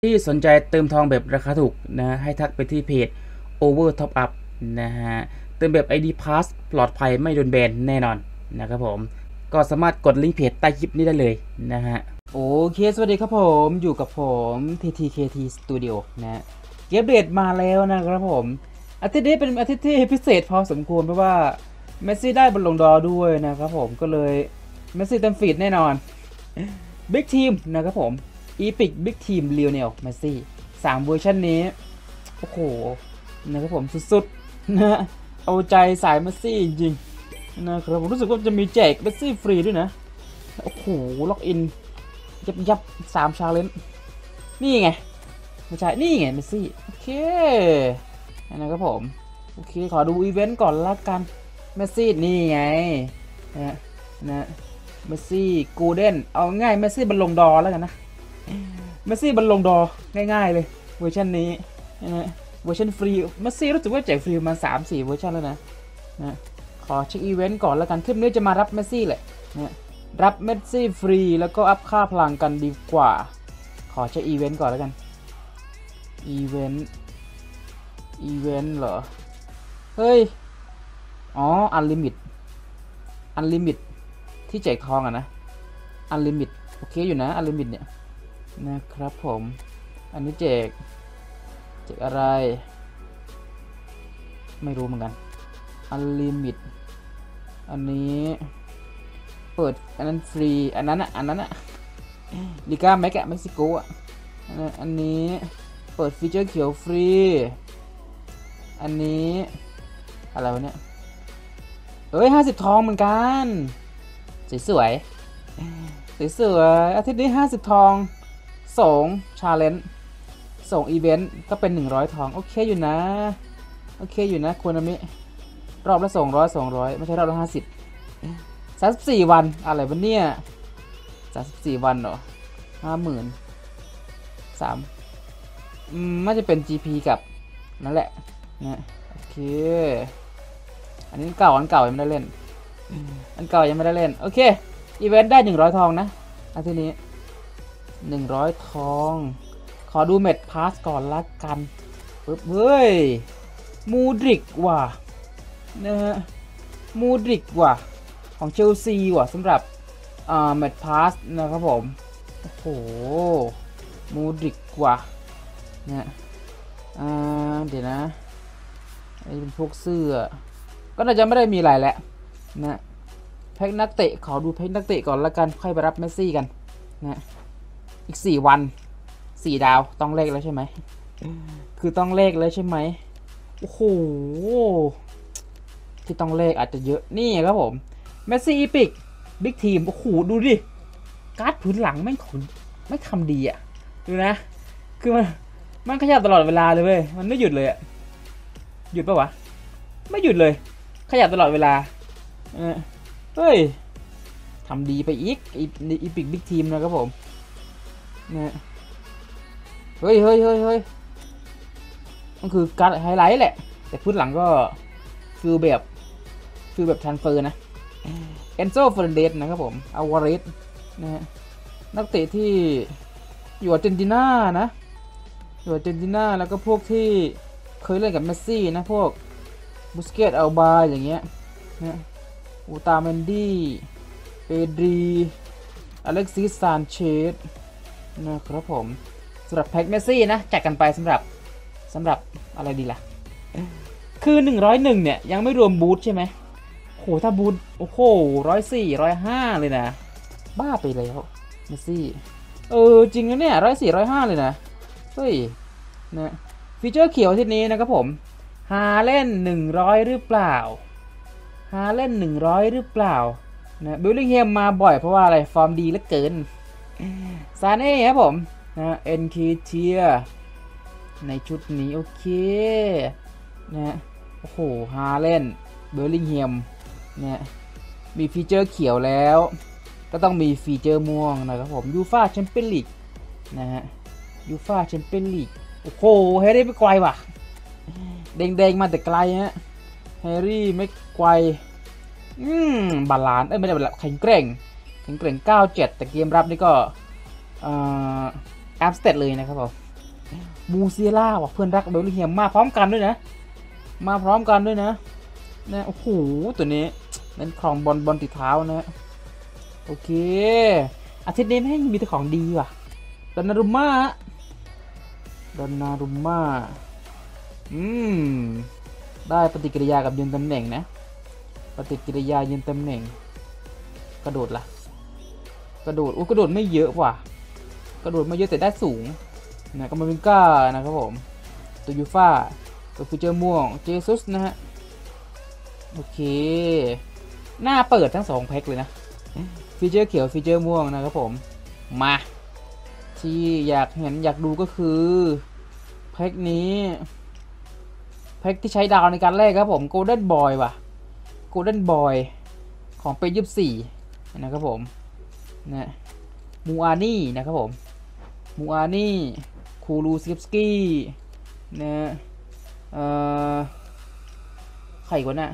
ที่สนใจเติมทองแบบราคาถูกนะให้ทักไปที่เพจ Over Top Up นะฮะเติมแบบ ID Pass ปลอดภัยไม่โดนแบนแน่นอนนะครับผมก็สามารถกดลิงก์เพจใต้คลิปนี้ได้เลยนะฮะโอเคสวัสดีครับผมอยู่กับผม TTKT Studio นะเกมเดตมาแล้วนะครับผมอาทิตย์นี้เป็นอาทิตย์ที่พิเศษพอสมควรเพราะว่าเมสซี่ได้บอลลงดอร์ด้วยนะครับผมก็เลยเมสซี่เต็มฟีดแน่นอนบิ๊กทีมนะครับผมอีพิกบิ๊กทีมลีโอเนลเมสซี่3เวอร์ชันนี้โอ้โหนะครับผมสุดๆนะเอาใจสายเมสซี่จริงๆนะครับผมรู้สึกว่าจะมีแจกเมสซี่ฟรีด้วยนะโอ้โหล็อกอินยับ3ชาเลนจ์นี่ไงไม่ใช่นี่ไงเมสซี่โอเคนะครับผมโอเคขอดูอีเวนต์ก่อนละกันเมสซี่นี่ไงนะเมสซี่กูเด้นเอาง่ายเมสซี่บอลลงดอแล้วกันนะเมสซี่บอลลงดอง่ายๆเลยเวอร์ชันนี้นะเวอร์ชันฟรีเมสซี่รู้สึกว่าแจกฟรีมา 3-4 เวอร์ชันแล้วนะขอเช็คอีเวนต์ก่อนแล้วกันคลิปนี้จะมารับเมสซี่แหละนะรับเมสซี่ฟรีแล้วก็อัพค่าพลังกันดีกว่าขอเช็คอีเวนต์ก่อนแล้วกันอีเวนต์เหรอเฮ้ยอ๋ออันลิมิตที่แจกทองอะนะอันลิมิตโอเคอยู่นะอันลิมิตเนี่ยนะครับผมอันนี้แจกอะไรไม่รู้เหมือนกันอันลิมิตอันนี้เปิดอันนั้นฟรีอันนั้นอะลิก้าเม็กซิโกอะอันนี้เปิดฟีเจอร์เขียวฟรีอันนี้อะไรวะเนี่ยเอ้ย50ทองเหมือนกันสวยอาทิตย์นี้50ทอง2ชาเลนจ์2อีเวนต์ก็เป็น100ทองโอเคอยู่นะโคนามิรอบละ200ไม่ใช่รอบละ34วันอะไรวะเนี่ย34วันเหรอ53,000น่าจะเป็น GP กับนั่นแหละนะโอเคอันนี้เก่ายังไม่ได้เล่นโอเคอีเวนต์ได้100ทองนะอาทิตย์นี้100ทองขอดูเม็ดพาสก่อนละกันปึ๊บเฮ้ยมูดริกว่ะนะฮะมูดริกว่ะของเชลซีว่ะสำหรับเม็ดพาสนะครับผมโอ้โหมูดริกว่ะนะเดี๋ยวนะไอ้เป็นพวกเสื้อก็น่าจะไม่ได้มีอะไรแล้วนะแพ็กนักเตะขอดูแพ็กนักเตะก่อนละกันค่อยไปรับเมสซี่กันนะอีก4วัน4ดาวต้องเลขแล้วใช่ไหมคือต้องเลขแล้วใช่ไหมโอ้โหที่ต้องเลขอาจจะเยอะนี่ครับผมเมสซี่อีพิกบิ๊กทีมโอ้โหดูดิการ์ดพื้นหลังไม่ทำดีอ่ะดูนะคือมันขยับตลอดเวลาเลยเว้ยมันไม่หยุดเลยอ่ะหยุดปะวะไม่หยุดเลยขยับตลอดเวลาเฮ้ยทำดีไปอีกอีพิกบิ๊กทีมนะครับผมเนี่ยเฮ้ยมันคือการไฮไลท์แหละแต่พื้นหลังก็ฟิลแบบทรานสเฟอร์นะเอนโซเฟอร์นันเดสนะครับผมอาวาเรสนะฮะนักเตะที่อยู่อาร์เจนตินานะแล้วก็พวกที่เคยเล่นกับเมสซี่นะพวกบุสเกตอัลบาอย่างเงี้ยนะอูตาเมนดี้เปดรีอเล็กซิสซานเชสนะครับผมสำหรับแพ็กเมสซี่นะจัดกันไปสำหรับอะไรดีล่ะคือ101เนี่ยยังไม่รวมบูทใช่ไหมโหถ้าบูทโอ้โห104 105เลยนะบ้าไปแล้วเมสซี่จริงนะเนี่ย104 105เลยนะเฮ้ยนะฟีเจอร์เขียวทีนี้นะครับผมหาเล่น100หรือเปล่านะบิลลิงแฮมมาบ่อยเพราะว่าอะไรฟอร์มดีเหลือเกินซาเน่ครับผมนะเอ็นคีเทียในชุดนี้โอเคนะโอ้โหฮาเล่นเบลลิงแฮมเนี่ยมีฟีเจอร์เขียวแล้วก็ต้องมีฟีเจอร์ม่วงนะครับผมยูฟ่าแชมเปี้ยนลีกนะฮะยูฟ่าแชมเปี้ยนลีกโอ้โหแฮร์รี่ไม่ไกวว่ะแดงมาแต่ไกลฮะแฮร์รี่ไม่ไกวบาลานซ์ไม่ได้บาลานซ์แข็งแกร่ง97แต่เกมรับนี่ก็แอปสเตตเลยนะครับผมมูเซียล่าว่ะเพื่อนรักเบลลิงแฮมมาพร้อมกันด้วยนะมาพร้อมกันด้วยนะโอ้โหตัวนี้นั่นครองบอลติดเท้านะโอเคอาทิตย์นี้แม่งมีแต่ของดีว่ะดอนนารุมม่าได้ปฏิกิริยากับยืนตำแหน่งนะปฏิกิริยายืนตำแหน่งกระโดดล่ะกระโดดไม่เยอะว่ะกระโดดไม่เยอะแต่ได้สูงนะก็มาวินก้านะครับผมตัวยูฟ่าตัวฟิเจอร์ม่วงเจซุสนะฮะโอเคหน้าเปิดทั้ง2แพ็คเลยนะฟีเจอร์เขียวฟีเจอร์ม่วงนะครับผมมาที่อยากดูก็คือแพ็คนี้แพ็คที่ใช้ดาวในการแลกครับผมโกลเด้นบอยว่ะโกลเด้นบอยของเป็น24นะครับผมนะมูอานี่นะครับผมมูอานี่คูลูซิฟสกี้นะใครวะน่ะ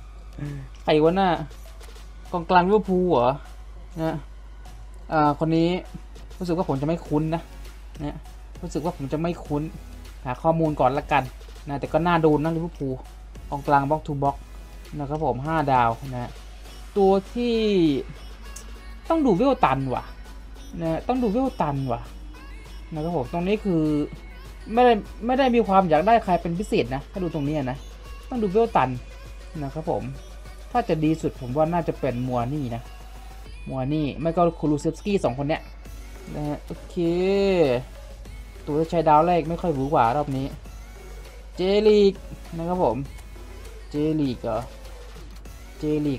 กองกลางลิเวอร์พูลเหรอนะคนนี้รู้สึกว่าผมจะไม่คุ้นนะรู้สึกว่าผมจะไม่คุ้นหาข้อมูลก่อนละกันนะแต่ก็น่าดูนะลิเวอร์พูลกองกลางบล็อกทูบล็อกนะครับผม5 ดาวนะตัวที่ต้องดูเวลตันว่ะต้องดูเวลตันว่ะนะครับผมตรงนี้คือไม่ได้มีความอยากได้ใครเป็นพิเศษนะถ้าดูตรงนี้นะต้องดูเวลตันนะครับผมถ้าจะดีสุดผมว่าน่าจะเป็นมัวนี่นะมัวนี่ไม่ก็คูลูเซฟสกี้2 คนเนี้ยนะฮะโอเคตัวที่ใช้ดาวแรกไม่ค่อยหวือหวารอบนี้เจลีกนะครับผมเจลีกเหรอเจลีก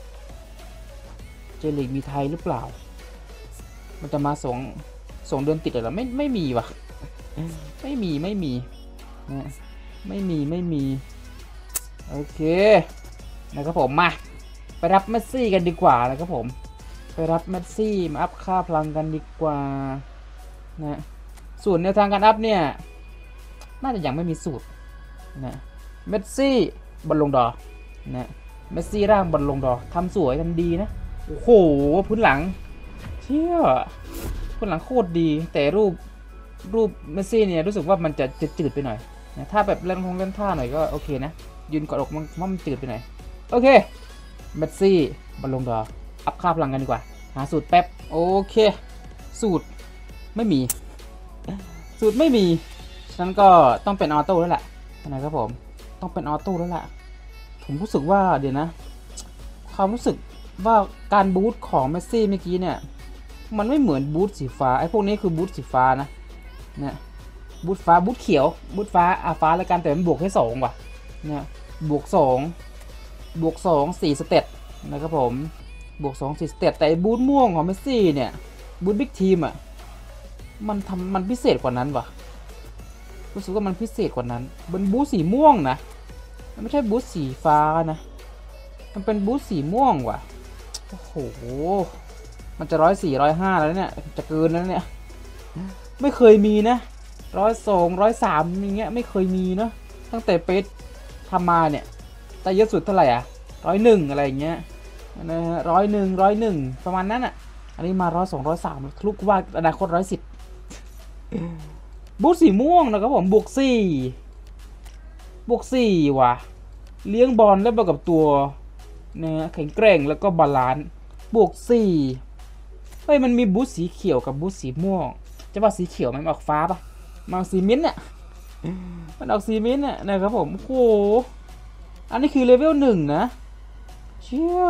มีไทยหรือเปล่ามันจะมา2 เดือนติดเหรอไม่มีว่ะไม่มีนะไม่มีโอเคนะครับผมมาไปรับเมสซี่กันดีกว่านะครับผมไปรับเมสซี่มาอัพค่าพลังกันดีกว่านะส่วนแนวทางการอัพเนี่ยน่าจะยังไม่มีสูตรนะเมสซี่บอลลงดอนะเมสซี่ร่างบอลลงดอทำสวยทำดีนะโอ้โหพื้นหลังเชี่ยพื้นหลังโคตรดีแต่รูปเมสซี่เนี่ยรู้สึกว่ามันจะจืดไปหน่อยนะถ้าแบบเล่นท่าหน่อยก็โอเคนะยืนกอดอกมันจืดไปหน่อยโอเคเมสซี่บอลลงดออัพค่าพลังกันดีกว่าหาสูตรแป๊บโอเคสูตรไม่มีฉะนั้นก็ต้องเป็นออโต้แล้วแหละนะครับผมต้องเป็นออโต้แล้วแหละผมรู้สึกว่าเดี๋ยวนะความรู้สึกว่าการบูทของเมสซี่เมื่อกี้เนี่ยมันไม่เหมือนบูทสีฟ้าไอ้พวกนี้คือบูทสีฟ้านะบูทฟ้าบูทเขียวบูทฟ้าฟ้าแล้วกันแต่มันบวกแค่2ว่ะเนี่ยบวก2 4 สเตตนะครับผมบวก2 4 สเตตแต่บูทม่วงของเมสซี่เนี่ยบูทบิ๊กทีมอ่ะมันพิเศษกว่านั้นว่ะรู้สึกว่ามันพิเศษกว่านั้นเป็นบูทสีม่วงนะมันไม่ใช่บูทสีฟ้านะมันเป็นบูทสีม่วงว่ะโอ้โหมันจะ104 105แล้วเนี่ยจะเกินแล้วเนี่ยไม่เคยมีนะ102 103อย่างเงี้ยไม่เคยมีเนาะตั้งแต่เป๊ะทำมาเนี่ยแต่เยอะสุดเท่าไหร่อ่ะ101อะไรอย่างเงี้ยนะฮะ101ประมาณนั้นอ่ะอันนี้มา102 103ทะลุว่าอนาคต110บูทสีม่วงนะครับผมบวก4ว่ะเลี้ยงบอลแล้วบวกกับตัวนะแข็งแกร่งแล้วก็บาลานซ์บวก4เฮ้ยมันมีบูทสีเขียวกับบูทสีม่วงจะว่าสีเขียวมันออกฟ้าปะมันออกสีมิ้นท์เนี่ยมันออกสีมิ้นท์เนี่ยนะครับผมโอ้โหอันนี้คือเลเวล1นะเชี่ย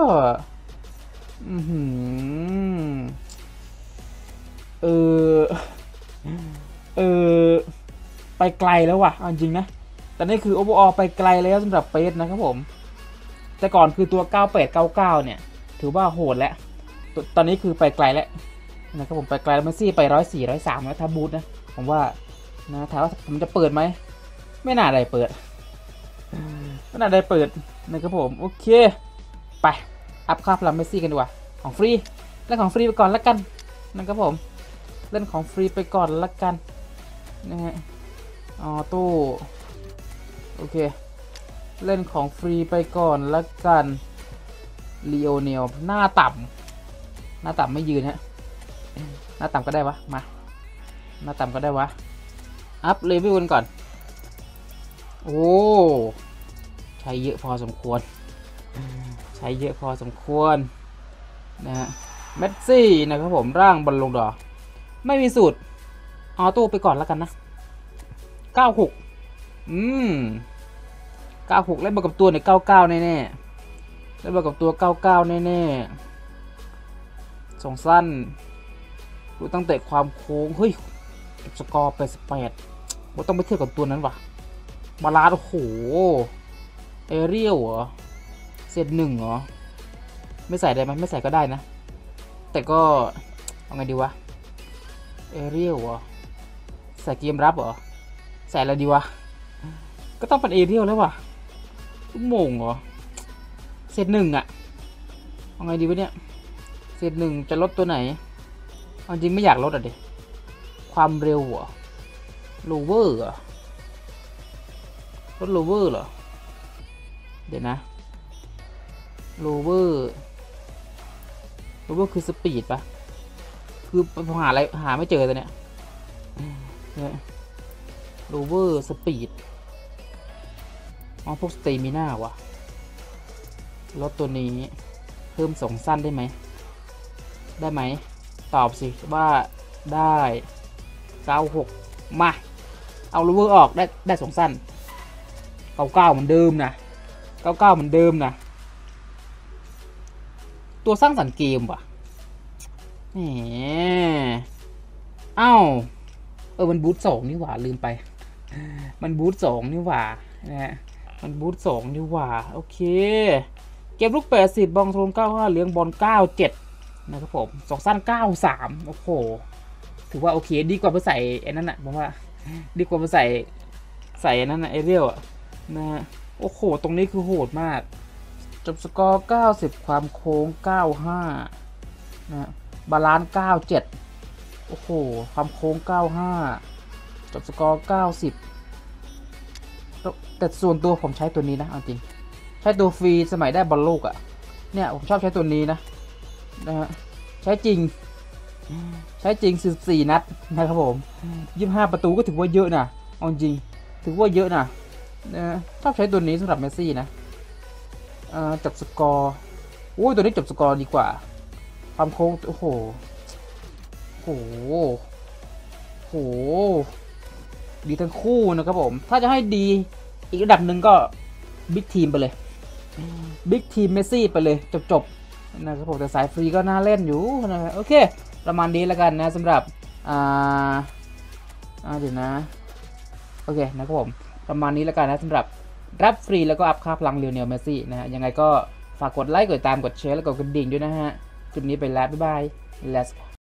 ไปไกลแล้วว่ะจริงนะแต่นี่คือโอเวอร์ออลไปไกลแล้วสำหรับเปสนะครับผมแต่ก่อนคือตัว9899เนี่ยถือว่าโหดแล้วตอนนี้คือไปไกลแล้วนะครับผมไปไกลแล้วเมสซี่ไป104 103แล้วถ้าบูทนะผมว่านะถามว่าผมจะเปิดไหมไม่น่าได้เปิดนะครับผมโอเคไปอัพค่าพลังเมสซี่กันดีกว่าของฟรีเล่นของฟรีไปก่อนละกันนะครับผมเล่นของฟรีไปก่อนละกันนะฮะออโต้โอเคเล่นของฟรีไปก่อนละกันลีโอเนลหน้าต่ำไม่ยืนฮะหน้าต่ำก็ได้วะมาหน้าต่ำก็ได้วะอัพเลเวลกันก่อนโอ้ใช้เยอะพอสมควรใช้เยอะพอสมควรนะฮะเมสซี่นะครับผมร่างบอลลงดอไม่มีสูตรออโต้ไปก่อนแล้วกันนะ9696เล่นบวกกับตัวเนี่ย99แน่ๆเล่นบวกกับตัว99แน่ๆส่งสั้นดูตั้งแต่ความโค้งเฮ้ยสกอร์88ว่าต้องไปเทียบกับตัวนั้นวะบาลาดโอ้โหเอเรียลเหรอเซต1เหรอไม่ใส่ได้ไหมไม่ใส่ก็ได้นะแต่ก็เอาไงดีวะเอเรียลเหรอใส่เกมรับเหรอใส่อะไรดีวะก็ต้องเป็นเอเรียลแล้ววะลูกโมงเหรอเซต1อะเอาไงดีวะเนี่ยเซต1จะลดตัวไหนจริงไม่อยากลดอ่ะดิความเร็วเหรอโลเวอร์เหรอลดโลเวอร์เหรอเดี๋ยวนะโลเวอร์คือสปีดปะคือหาอะไรหาไม่เจอตัวเนี้ยโลเวอร์สปีดพวกสเตมิน่าวะลดตัวนี้เพิ่มส่งสั้นได้ไหมตอบสิว่าได้96มาเอาโลเวอร์ออกได้ส่งสั้น99เหมือนเดิมนะ99เหมือนเดิมนะตัวสร้างสรรค์เกมว่ะแหมอ้าวมันบูท2นี่หว่าลืมไปมันบูท2นี่หว่านะฮะมันบูท2นี่หว่าโอเคเกมลูก80บอลโทน95เหลืองบอล97นะครับผมสองสั้น93โอ้โหถือว่าโอเคดีกว่าไปใส่ไอ้นั่นน่ะผมว่าดีกว่าไปใส่นั่นน่ะเอเรียลอะนะฮะโอ้โหตรงนี้คือโหดมากจบสกอร์90ความโค้ง95นะบาลานซ์97โอ้โหความโค้ง95จบสกอร์90แต่ส่วนตัวผมใช้ตัวนี้นะจริงใช้ตัวฟรีสมัยได้บอลโลกอะเนี่ยผมชอบใช้ตัวนี้นะฮะใช้จริง14นัดนะครับผม25ประตูก็ถือว่าเยอะนะเอาจริงถือว่าเยอะนะชอบใช้ตัวนี้สำหรับเมสซี่นะจบสกอร์โอ้ยตัวนี้จบสกอร์ดีกว่าความโค้งโอ้โหดีทั้งคู่นะครับผมถ้าจะให้ดีอีกระดับหนึ่งก็บิ๊กทีมไปเลยบิ๊กทีมเมสซี่ไปเลยจบนะครับผมแต่สายฟรีก็น่าเล่นอยู่นะครับโอเคประมาณนี้แล้วกันนะสำหรับเดี๋ยวนะโอเคนะครับผมประมาณนี้แล้วกันนะสำหรับรับฟรีแล้วก็อัพค่าพลังเลียวเนลเมสซี่นะฮะยังไงก็ฝากกดไลค์กดตามกดแชร์แล้วก็กดกระดิ่งด้วยนะฮะคลิปนี้ไปแล้วบ๊ายบาย Let's